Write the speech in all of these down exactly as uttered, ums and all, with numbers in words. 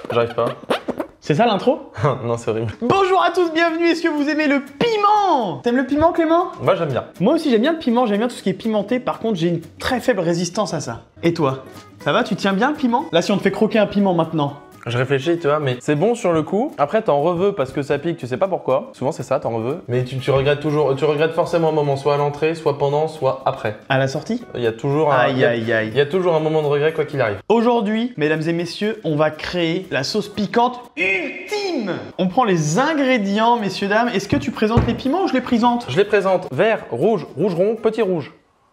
J'arrive pas. C'est ça l'intro? Non, c'est horrible. Bonjour à tous, bienvenue. Est-ce que vous aimez le piment? T'aimes le piment, Clément? Moi, j'aime bien. Moi aussi, j'aime bien le piment, j'aime bien tout ce qui est pimenté. Par contre, j'ai une très faible résistance à ça. Et toi? Ça va, tu tiens bien le piment? Là, si on te fait croquer un piment maintenant. Je réfléchis, tu vois, mais c'est bon sur le coup. Après, t'en reveux parce que ça pique, tu sais pas pourquoi. Souvent, c'est ça, t'en reveux. Mais tu, tu regrettes toujours, tu regrettes forcément un moment, soit à l'entrée, soit pendant, soit après. À la sortie? Il y a toujours un, Aïe, il y a- aïe, aïe. il y a toujours un moment de regret quoi qu'il arrive. Aujourd'hui, mesdames et messieurs, on va créer la sauce piquante ultime. On prend les ingrédients, messieurs, dames. Est-ce que tu présentes les piments ou je les présente? Je les présente vert, rouge, rouge rond, petit rouge.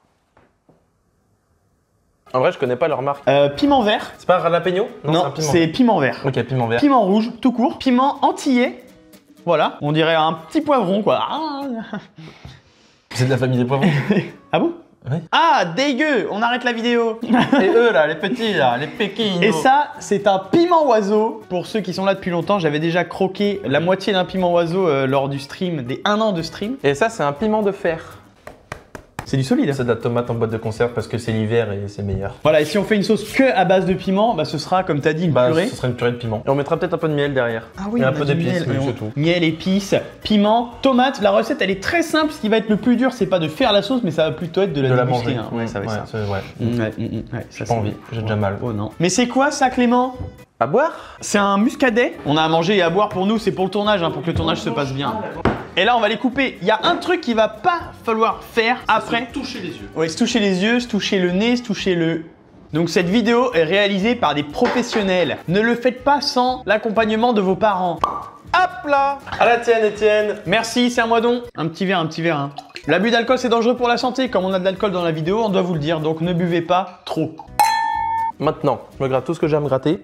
En vrai, je connais pas leur marque. euh, Piment vert. C'est pas jalapeno? Non, c'est un c'est piment vert. Ok, piment vert. Piment rouge, tout court. Piment antillais. Voilà, on dirait un petit poivron, quoi. Ah, C'est de la famille des poivrons. ah bon? Oui. Ah, dégueu. On arrête la vidéo. Et eux là, les petits là, les pékins. Et ça, c'est un piment oiseau. Pour ceux qui sont là depuis longtemps, j'avais déjà croqué la moitié d'un piment oiseau euh, lors du stream, des un an de stream. Et ça, c'est un piment de fer. C'est du solide. C'est de la tomate en boîte de conserve parce que c'est l'hiver et c'est meilleur. Voilà, et si on fait une sauce que à base de piment, bah ce sera, comme t'as dit, une Bah, purée. ce serait une purée de piment. Et on mettra peut-être un peu de miel derrière. Ah oui, et on un a peu du d'épices, miel, mais et on- c'est tout. Miel, épices, piment, tomate. La recette, elle est très simple. Ce qui va être le plus dur, c'est pas de faire la sauce, mais ça va plutôt être de la De la déguster, manger. hein. Ouais, ça va être ça. c'est- ouais. Mm, ouais, mm, mm, ouais, J'ai ça, pas envie, c'est- j'ai déjà mal. Oh non. Mais c'est quoi ça, Clément? À boire? C'est un muscadet. On a à manger et à boire pour nous, c'est pour le tournage, hein, pour que le tournage se passe bien. Et là, on va les couper. Il y a un truc qu'il va pas falloir faire après. Toucher les yeux. Ouais, se toucher les yeux, se toucher le nez, se toucher le... Donc cette vidéo est réalisée par des professionnels. Ne le faites pas sans l'accompagnement de vos parents. Hop là! À la tienne, Étienne. Merci, c'est un moi donc. Un petit verre, un petit verre. Hein. L'abus d'alcool, c'est dangereux pour la santé. Comme on a de l'alcool dans la vidéo, on doit vous le dire. Donc ne buvez pas trop. Maintenant, je me gratte tout ce que j'ai à me gratter.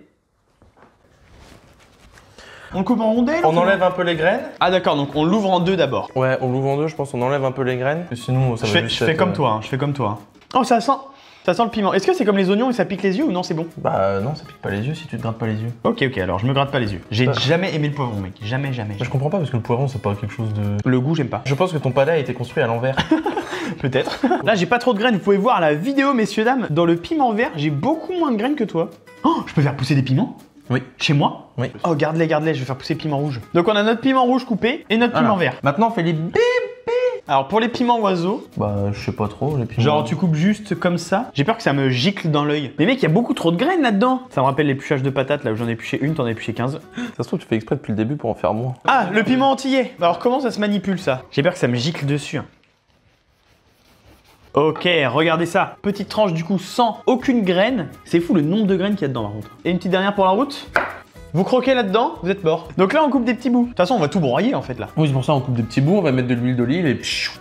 On le coupe en rondelles? On enlève un peu les graines. Ah d'accord, donc on l'ouvre en deux d'abord. Ouais, on l'ouvre en deux, je pense qu'on enlève un peu les graines. Et sinon, ça Je va fais, juste je fais être, comme euh, toi, hein, je fais comme toi. Oh, ça sent, ça sent le piment. Est-ce que c'est comme les oignons et ça pique les yeux ou non, c'est bon? Bah non, ça pique pas les yeux si tu te grattes pas les yeux. Ok, ok, alors je me gratte pas les yeux. J'ai Ouais. jamais aimé le poivron, mec. Jamais, jamais. Je comprends pas parce que le poivron, c'est pas quelque chose de... Le goût, j'aime pas. Je pense que ton palais a été construit à l'envers. Peut-être. Là, j'ai pas trop de graines. Vous pouvez voir la vidéo, messieurs, dames. Dans le piment vert, j'ai beaucoup moins de graines que toi. Oh, je peux faire pousser des piments? Oui. Chez moi? Oui. Oh, garde-les, garde-les, je vais faire pousser piment rouge. Donc, on a notre piment rouge coupé et notre piment vert. Maintenant, on fait les bébés. Alors, pour les piments oiseaux, Bah, je sais pas trop, les piments. genre, tu coupes juste comme ça. J'ai peur que ça me gicle dans l'œil. Mais mec, il y a beaucoup trop de graines là-dedans. Ça me rappelle l'épluchage de patates, là où j'en ai épluché une, t'en as épluché quinze. Ça se trouve, tu fais exprès depuis le début pour en faire moins. Ah, le piment antillais. Alors, comment ça se manipule, ça? J'ai peur que ça me gicle dessus. hein. Ok, regardez ça. Petite tranche du coup sans aucune graine. C'est fou le nombre de graines qu'il y a dedans par contre. Et une petite dernière pour la route. Vous croquez là-dedans, vous êtes mort. Donc là on coupe des petits bouts. De toute façon on va tout broyer en fait là. Oui, c'est pour ça, on coupe des petits bouts, on va mettre de l'huile d'olive et... pfiou.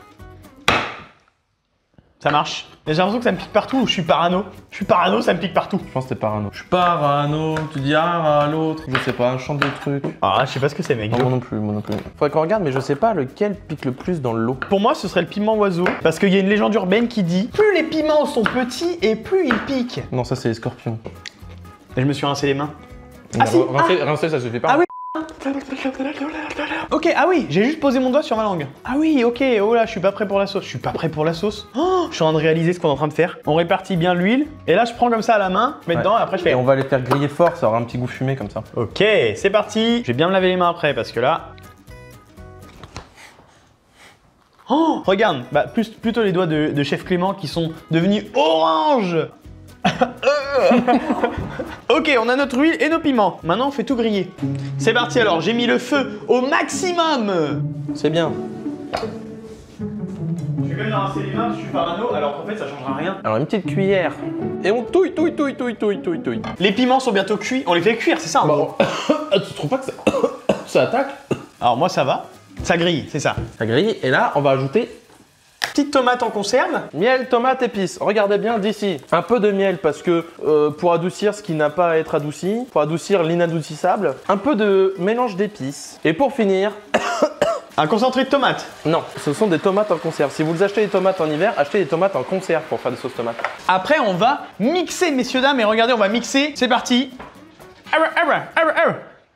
Ça marche. Mais j'ai l'impression que ça me pique partout ou je suis parano. Je suis parano, ça me pique partout. Je pense que t'es parano. Je suis parano, tu dis un à l'autre. Je sais pas, un chante des trucs. Ah, je sais pas ce que c'est mec. Non, moi non plus, moi non plus. Faudrait qu'on regarde, mais je sais pas lequel pique le plus dans l'eau. Pour moi ce serait le piment oiseau. Parce qu'il y a une légende urbaine qui dit plus les piments sont petits et plus ils piquent. Non, ça c'est les scorpions. Et je me suis rincé les mains. Ah, si, rincer, rincer, ça suffit pas. Ah oui. Ok, ah oui, j'ai juste posé mon doigt sur ma langue. Ah oui, ok, oh là, je suis pas prêt pour la sauce. Je suis pas prêt pour la sauce. Oh, je suis en train de réaliser ce qu'on est en train de faire. On répartit bien l'huile. Et là, je prends comme ça à la main, je mets Ouais. dedans et après je fais. Et on va les faire griller fort, ça aura un petit goût fumé comme ça. Ok, c'est parti. Je vais bien me laver les mains après parce que là. Oh, regarde, bah, plus, plutôt les doigts de, de Chef Clément qui sont devenus orange. Ok, on a notre huile et nos piments. Maintenant, on fait tout griller. C'est parti alors, j'ai mis le feu au maximum. C'est bien. Je vais quand même rincer les mains, je suis parano, alors qu'en fait ça changera rien. Alors une petite cuillère. Et on touille, touille, touille, touille, touille, touille, touille. Les piments sont bientôt cuits, on les fait cuire, c'est ça? Hein, Bon. Tu trouves pas que ça, ça attaque? alors moi ça va, ça grille, c'est ça. Ça grille. Et là, on va ajouter Petite tomate en conserve. miel, tomate, épices. Regardez bien d'ici. Un peu de miel parce que euh, pour adoucir ce qui n'a pas à être adouci, pour adoucir l'inadoucissable, un peu de mélange d'épices. Et pour finir, Un concentré de tomate. non, ce sont des tomates en conserve. Si vous achetez des tomates en hiver, achetez des tomates en conserve pour faire des sauces tomates. Après on va mixer messieurs dames et regardez on va mixer, c'est parti. Arr, arr, arr, arr.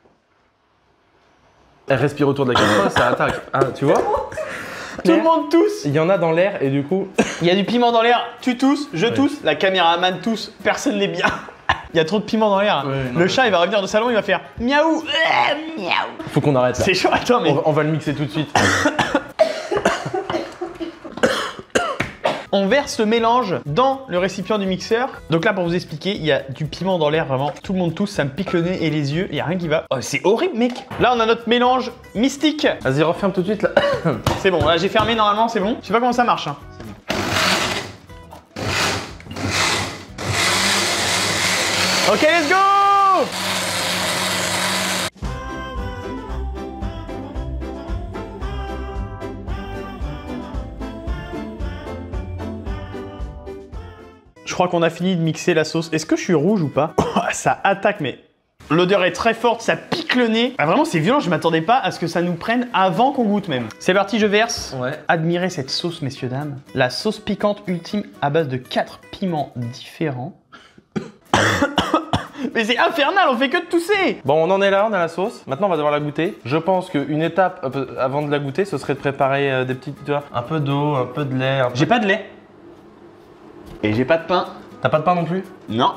Elle respire autour de la caméra, ça attaque. Ah, tu vois? Tout le monde tousse. Il y en a dans l'air et du coup... Il y a du piment dans l'air, tu tousses, je tousse, la caméraman tousse, personne n'est bien. Il y a trop de piment dans l'air. Ouais, non, le mais- chat, il va revenir du salon, il va faire miaou, euh, miaou. Faut qu'on arrête là. C'est chaud, attends, mais. On, va- on va le mixer tout de suite. On verse le mélange dans le récipient du mixeur. Donc là, pour vous expliquer, il y a du piment dans l'air, vraiment. Tout le monde tousse, ça me pique le nez et les yeux. Il y a rien qui va. Oh, c'est horrible, mec. Là, on a notre mélange mystique. Vas-y, referme tout de suite là. C'est bon, là, j'ai fermé normalement, c'est bon. Je sais pas comment ça marche. Hein. Ok, let's go! Je crois qu'on a fini de mixer la sauce. Est-ce que je suis rouge ou pas? Ça attaque, mais l'odeur est très forte, ça pique le nez. Ah, vraiment, c'est violent, je m'attendais pas à ce que ça nous prenne avant qu'on goûte même. C'est parti, je verse. Ouais. Admirez cette sauce, messieurs, dames. La sauce piquante ultime à base de quatre piments différents. Mais c'est infernal, on fait que de tousser. Bon, on en est là, on a la sauce. Maintenant, on va devoir la goûter. Je pense qu'une étape euh, avant de la goûter, ce serait de préparer euh, des petites, tu vois, un peu d'eau, un peu de lait. un peu- J'ai pas de lait. Et j'ai pas de pain. T'as pas de pain non plus? Non.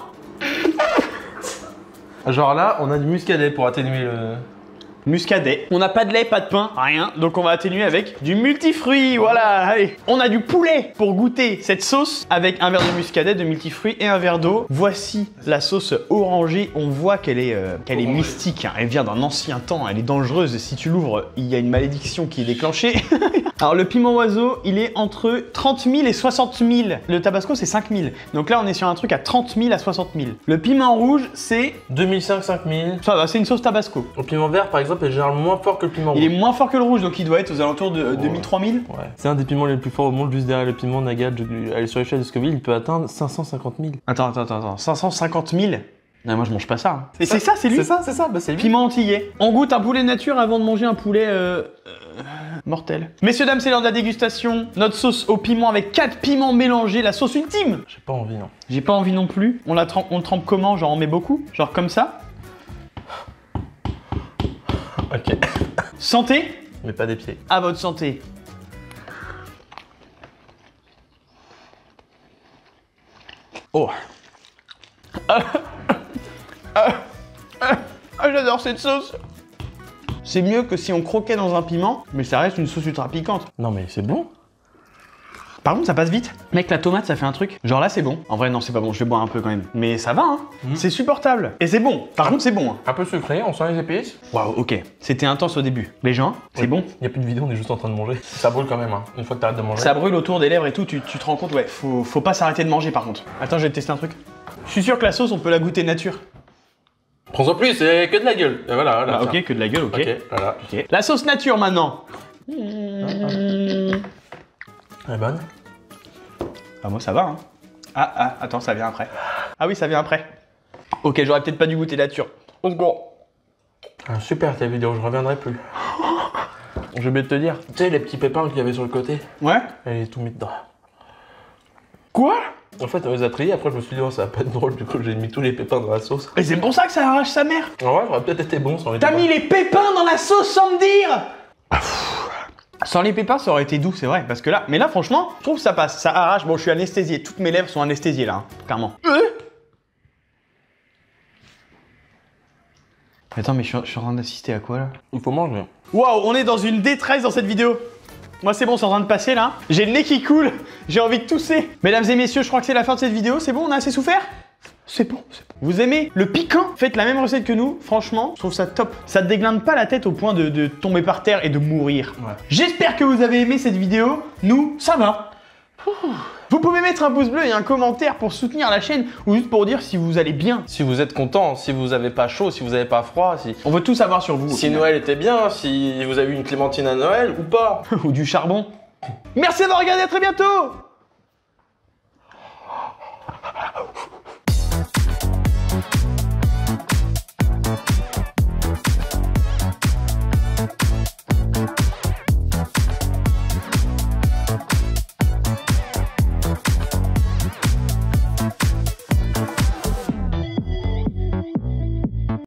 Genre là, on a du muscadet pour atténuer le... Muscadet. On n'a pas de lait, pas de pain, rien. Donc on va atténuer avec du multifruit. Voilà, allez. On a du poulet pour goûter cette sauce avec un verre de muscadet, de multifruit et un verre d'eau. Voici la sauce orangée. On voit qu'elle est, euh, qu'elle est mystique. Hein. Elle vient d'un ancien temps. Elle est dangereuse. Si tu l'ouvres, il y a une malédiction qui est déclenchée. Alors le piment oiseau, il est entre trente mille et soixante mille. Le tabasco, c'est cinq mille. Donc là, on est sur un truc à trente mille à soixante mille. Le piment rouge, c'est... deux mille cinq cents, cinq mille. Ça va, c'est une sauce tabasco. Le piment vert, par exemple, est généralement moins fort que le piment rouge. Il est moins fort que le rouge, donc il doit être aux alentours de deux mille, trois mille. Ouais. C'est un des piments les plus forts au monde, juste derrière le piment Naga. Allez sur l'échelle de Scoville, il peut atteindre cinq cent cinquante mille. Attends, attends, attends, attends. cinq cent cinquante mille? Non, moi je mange pas ça. Hein. Et c'est ça, c'est lui. C'est ça, c'est ça, bah c'est lui. Piment antillais. On goûte un poulet nature avant de manger un poulet euh, euh, mortel. Messieurs, dames, c'est l'heure de la dégustation. Notre sauce au piment avec quatre piments mélangés, la sauce ultime. J'ai pas envie, non. J'ai pas envie non plus. On la trempe, on le trempe comment? Genre on met beaucoup? Genre comme ça? Ok. Santé? Mais pas des pieds. À votre santé. Oh. Ah, ah, ah, j'adore cette sauce. C'est mieux que si on croquait dans un piment, mais ça reste une sauce ultra piquante. Non mais c'est bon. Par contre, ça passe vite. Mec, la tomate, ça fait un truc. Genre là, c'est bon. En vrai, non, c'est pas bon. Je vais boire un peu quand même. Mais ça va, hein. Mmh. C'est supportable. Et c'est bon. Par contre, c'est bon. Hein. Un peu sucré, on sent les épices. Waouh, ok. C'était intense au début. Les gens, c'est bon. Il y a plus de vidéo, on est juste en train de manger. Ça brûle quand même, hein. Une fois que t'arrêtes de manger. Ça brûle autour des lèvres et tout. Tu, tu te rends compte, ouais. Faut, faut pas s'arrêter de manger par contre. Attends, je vais tester un truc. Je suis sûr que la sauce, on peut la goûter nature. Prends-en plus, c'est que de la gueule. Et voilà, voilà. Ah, ok, que de la gueule, ok. Ok, voilà. Ok. La sauce nature maintenant. Elle est bonne. Ah, moi ça va, hein. Ah, ah, attends, ça vient après. Ah oui, ça vient après. Ok, j'aurais peut-être pas dû goûter nature. Let's go. Ah, super ta vidéo, je reviendrai plus. J'ai oublié de te dire, tu sais les petits pépins qu'il y avait sur le côté, Ouais. elle est tout mis dedans. Quoi? En fait, on les a triés, après je me suis dit, oh, ça va pas être drôle, du coup j'ai mis tous les pépins dans la sauce. Et c'est pour ça que ça arrache sa mère. En vrai, ça aurait peut-être été bon sans les T'as pépins. mis les pépins dans la sauce sans me dire. Sans les pépins, ça aurait été doux, c'est vrai. Parce que là, mais là, franchement, je trouve que ça passe. Ça arrache. Bon, je suis anesthésié. Toutes mes lèvres sont anesthésiées là, hein, clairement. Euh Attends, mais je suis, je suis en train d'assister à quoi là? Il faut manger. Waouh, on est dans une détresse dans cette vidéo. Moi, c'est bon, c'est en train de passer là. J'ai le nez qui coule. J'ai envie de tousser. Mesdames et messieurs, je crois que c'est la fin de cette vidéo. C'est bon, on a assez souffert? C'est bon, c'est bon. Vous aimez le piquant? Faites la même recette que nous. Franchement, je trouve ça top. Ça te déglinde pas la tête au point de, de tomber par terre et de mourir. Ouais. J'espère que vous avez aimé cette vidéo. Nous, ça va. Vous pouvez mettre un pouce bleu et un commentaire pour soutenir la chaîne ou juste pour dire si vous allez bien. Si vous êtes content, si vous avez pas chaud, si vous avez pas froid, si, On veut tout savoir sur vous. au si final. Noël était bien, si vous avez eu une clémentine à Noël ou pas. Ou du charbon. Merci d'avoir regardé, à très bientôt.